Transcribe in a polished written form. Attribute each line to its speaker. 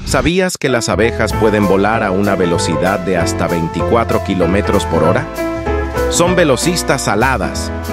Speaker 1: ¿Sabías que las abejas pueden volar a una velocidad de hasta 24 kilómetros por hora? Son velocistas aladas.